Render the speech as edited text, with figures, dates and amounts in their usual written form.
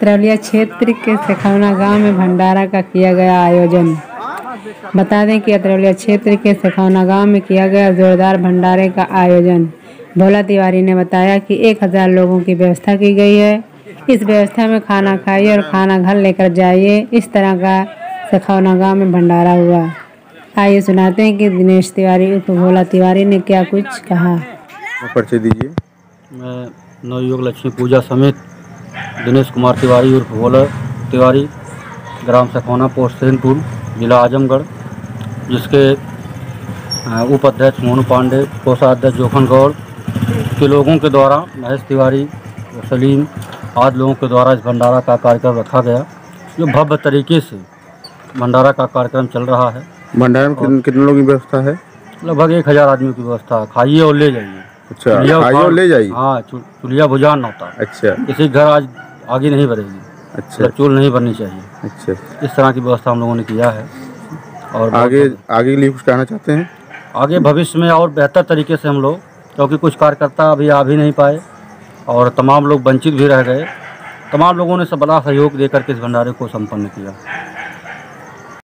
अतरौलिया क्षेत्र के सखौना गांव में भंडारा का किया गया आयोजन। बता दें कि अतरौलिया क्षेत्र के सखौना गांव में किया गया जोरदार भंडारे का आयोजन। भोला तिवारी ने बताया कि 1000 लोगों की व्यवस्था की गई है। इस व्यवस्था में खाना खाइए और खाना घर लेकर जाइए, इस तरह का सखौना गांव में भंडारा हुआ। आइए सुनाते हैं कि दिनेश तिवारी उर्फ भोला तिवारी ने क्या कुछ कहा। परिचय दीजिए। मैं नवयुग लक्ष्मी पूजा समेत दिनेश कुमार तिवारी उर्फ भोला तिवारी, ग्राम सखौना, पोस्ट सेनपुर, जिला आजमगढ़, जिसके उपाध्यक्ष मोनू पांडे, कोषाध्यक्ष जोखन गौड़ के लोगों के द्वारा, महेश तिवारी, सलीम आदि लोगों के द्वारा इस भंडारा का कार्यक्रम रखा गया, जो भव्य तरीके से भंडारा का कार्यक्रम चल रहा है। भंडारे में कितने लोगों की व्यवस्था है? लगभग 1000 आदमियों की व्यवस्था है। खाइए और ले जाइए। अच्छा, खाइए और ले जाइए। हाँ, चूल्हा बुझान होता है। अच्छा, किसी घर आज आगे नहीं बढ़ेगी। अच्छा, चूल नहीं बननी चाहिए। अच्छा, इस तरह की व्यवस्था हम लोगों ने किया है। और आगे के लिए कुछ कहना चाहते हैं? आगे भविष्य में और बेहतर तरीके से हम लोग, क्योंकि कुछ कार्यकर्ता अभी आ भी नहीं पाए और तमाम लोग वंचित भी रह गए, तमाम लोगों ने सब बड़ा सहयोग देकर के इस भंडारे को संपन्न किया।